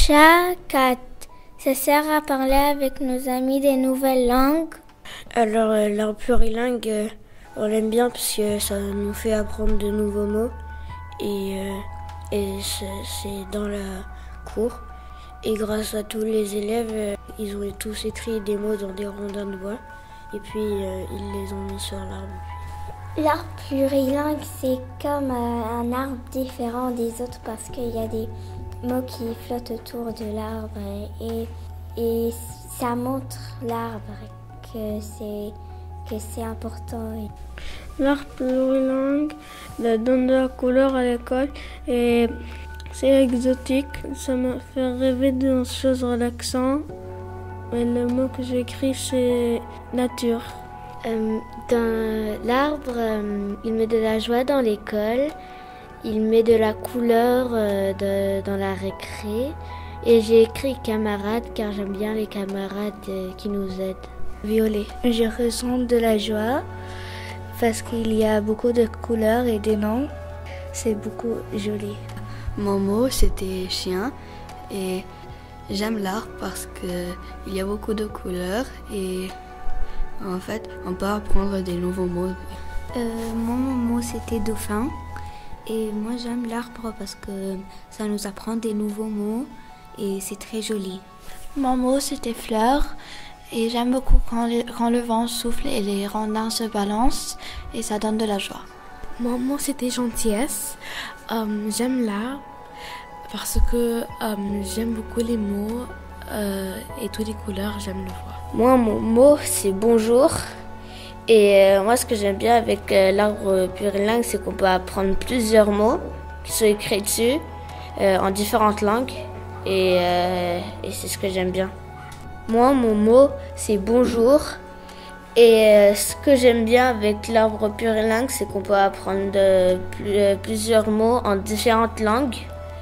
Chat 4. Ça sert à parler avec nos amis des nouvelles langues. Alors, l'arbre plurilingue, on l'aime bien parce que ça nous fait apprendre de nouveaux mots. Et c'est dans la cour. Et grâce à tous les élèves, ils ont tous écrit des mots dans des rondins de bois. Et puis, ils les ont mis sur l'arbre. L'arbre plurilingue, c'est comme un arbre différent des autres parce qu'il y a des mots qui flottent autour de l'arbre et ça montre l'arbre que c'est important. L'arbre plurilingue donne de la couleur à l'école et c'est exotique. Ça me fait rêver de choses relaxantes. Et le mot que j'ai écrit, c'est nature. Dans l'arbre, il met de la joie dans l'école, il met de la couleur dans la récré. Et j'ai écrit camarade car j'aime bien les camarades qui nous aident. Violet. Je ressens de la joie parce qu'il y a beaucoup de couleurs et des noms. C'est beaucoup joli. Mon mot, c'était chien et j'aime l'arbre parce qu'il y a beaucoup de couleurs et en fait, on peut apprendre des nouveaux mots. Mon mot, c'était dauphin. Et moi, j'aime l'arbre parce que ça nous apprend des nouveaux mots et c'est très joli. Mon mot, c'était fleur. Et j'aime beaucoup quand le vent souffle et les rondins se balancent et ça donne de la joie. Mon mot, c'était gentillesse. J'aime l'arbre parce que j'aime beaucoup les mots et toutes les couleurs, j'aime le voir. Moi, mon mot, c'est bonjour. Et moi, ce que j'aime bien avec l'arbre plurilingue, c'est qu'on peut apprendre plusieurs mots qui sont écrits dessus en différentes langues. Et c'est ce que j'aime bien. Moi, mon mot, c'est bonjour. Et ce que j'aime bien avec l'arbre plurilingue, c'est qu'on peut apprendre plusieurs mots en différentes langues.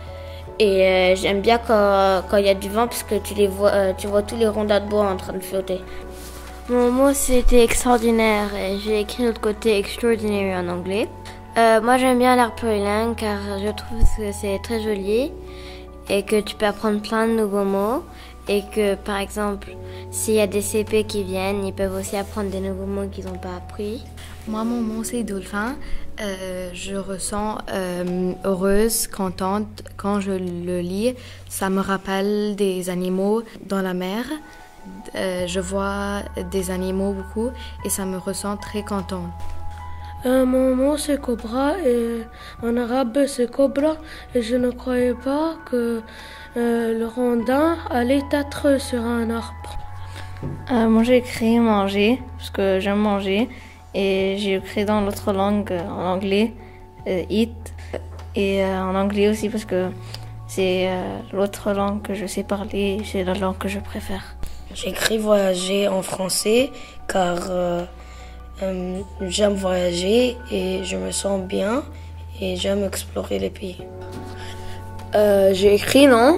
Et j'aime bien quand il y a du vent parce que tu vois tous les rondins de bois en train de flotter. Mon mot, c'était extraordinaire et j'ai écrit l'autre côté extraordinary en anglais. Moi, j'aime bien l'arbre plurilingue car je trouve que c'est très joli et que tu peux apprendre plein de nouveaux mots. Et que, par exemple, s'il y a des CP qui viennent, ils peuvent aussi apprendre des nouveaux mots qu'ils n'ont pas appris. Moi, mon mot, c'est dauphin. Je ressens heureuse, contente quand je le lis. Ça me rappelle des animaux dans la mer. Je vois des animaux beaucoup et ça me rend très contente. Mon mot, c'est cobra et en arabe, c'est cobra. Et je ne croyais pas que le rondin allait être sur un arbre. Moi, j'ai écrit manger parce que j'aime manger. Et j'ai écrit dans l'autre langue, en anglais, eat. Et en anglais aussi parce que c'est l'autre langue que je sais parler. C'est la langue que je préfère. J'ai écrit voyager en français car j'aime voyager et je me sens bien et j'aime explorer les pays. J'ai écrit non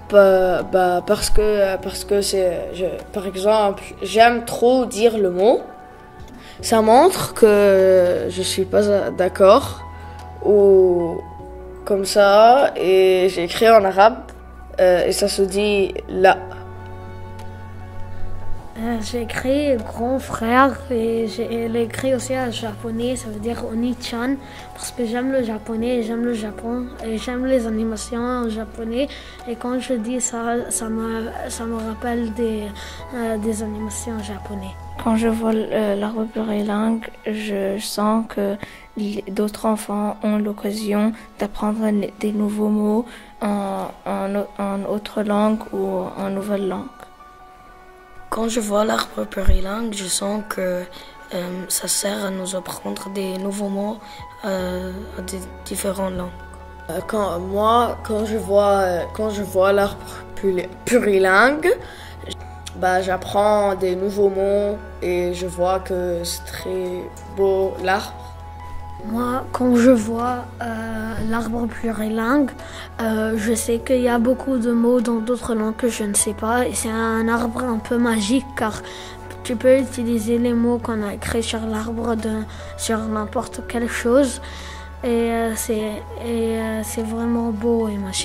parce que par exemple j'aime trop dire le mot. Ça montre que je suis pas d'accord ou comme ça et j'ai écrit en arabe et ça se dit là. J'ai écrit grand frère et j'ai écrit aussi en japonais, ça veut dire Oni-chan, parce que j'aime le japonais et j'aime le Japon et j'aime les animations en japonais. Et quand je dis ça, ça me rappelle des animations japonaises. Quand je vois l'arbre plurilingue, je sens que d'autres enfants ont l'occasion d'apprendre des nouveaux mots en autre langue ou en nouvelle langue. Quand je vois l'arbre plurilingue, je sens que ça sert à nous apprendre des nouveaux mots à des différentes langues. Quand je vois l'arbre plurilingue, j'apprends des nouveaux mots et je vois que c'est très beau l'arbre. Moi, quand je vois l'arbre plurilingue, je sais qu'il y a beaucoup de mots dans d'autres langues que je ne sais pas. Et c'est un arbre un peu magique car tu peux utiliser les mots qu'on a écrits sur l'arbre sur n'importe quelle chose. Et c'est vraiment beau et magique.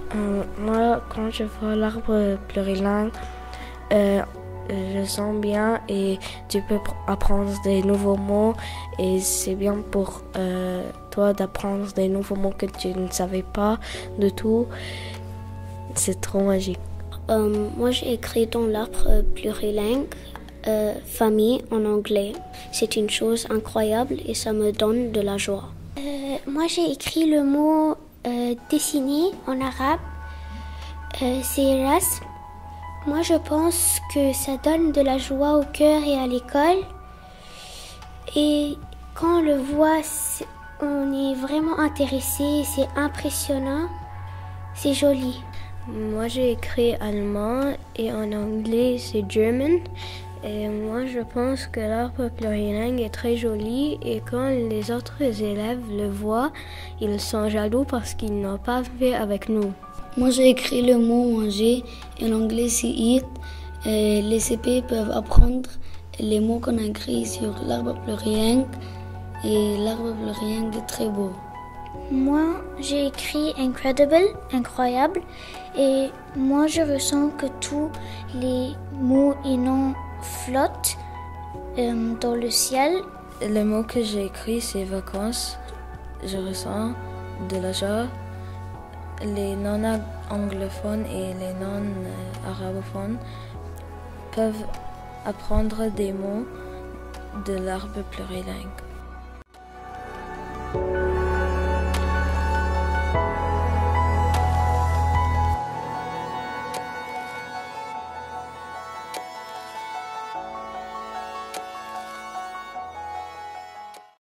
Moi, quand je vois l'arbre plurilingue, je sens bien et tu peux apprendre des nouveaux mots et c'est bien pour toi d'apprendre des nouveaux mots que tu ne savais pas de tout. C'est trop magique. Moi, j'ai écrit dans l'arbre plurilingue famille en anglais. C'est une chose incroyable et ça me donne de la joie. Moi, j'ai écrit le mot dessiné en arabe. C'est rasm. Moi, je pense que ça donne de la joie au cœur et à l'école. Et quand on le voit, on est vraiment intéressé, c'est impressionnant, c'est joli. Moi, j'ai écrit allemand et en anglais, c'est German. Et moi, je pense que l'arbre plurilingue est très joli et quand les autres élèves le voient, ils sont jaloux parce qu'ils n'ont pas fait avec nous. Moi, j'ai écrit le mot manger, en anglais c'est eat. Les CP peuvent apprendre les mots qu'on a écrits sur l'arbre plurilingue et l'arbre plurilingue est très beau. Moi, j'ai écrit incredible, incroyable, et moi je ressens que tous les mots et noms flottent dans le ciel. Le mot que j'ai écrit, c'est vacances. Je ressens de la joie. Les non-anglophones et les non-arabophones peuvent apprendre des mots de l'arbre plurilingue.